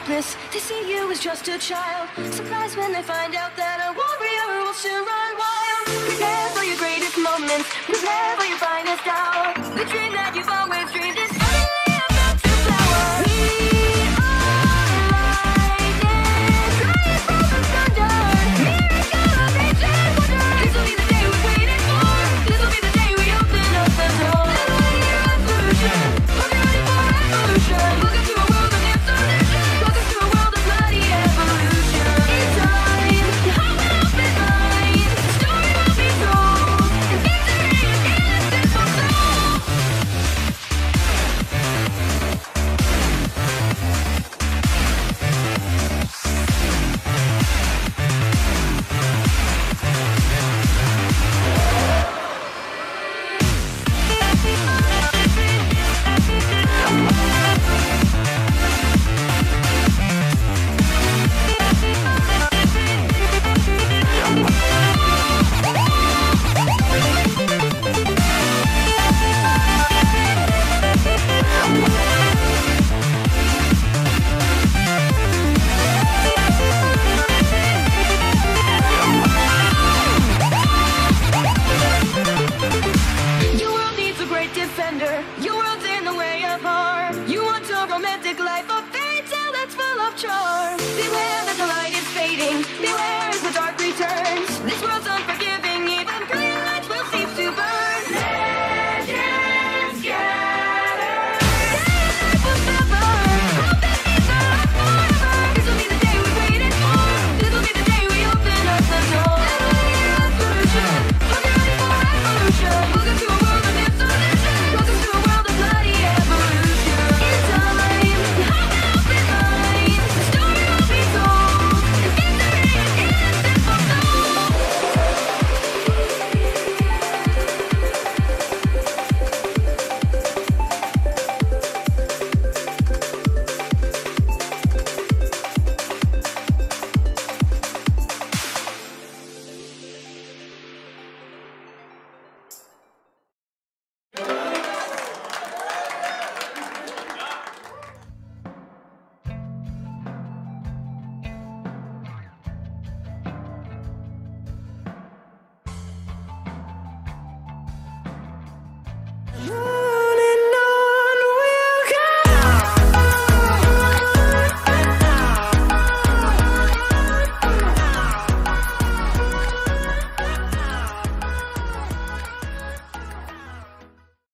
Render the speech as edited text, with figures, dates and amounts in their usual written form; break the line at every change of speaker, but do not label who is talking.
helpless. They see you as just a child. Surprised when they find out that a warrior will soon run wild. Prepare for your greatest moments. Prepare for your finest hour. The dream that you've always dreamed is suddenly about to flower. We are lightning, flying from the thunder. Miracle of nature's wonder. This will be the day we've waited for. This will be the day we open up the door. Little year revolution. We'll be ready for revolution. Welcome to a world of new solutions. Welcome to a world of bloody evolution. It's time to open up and mind. The story will be told. And victory is in a simple soul. Your world needs a great defender. Your world's in the way of harm. You want a romantic life, a fairy tale that's full of charm. Beware that the light is fading. Beware as the dark returns.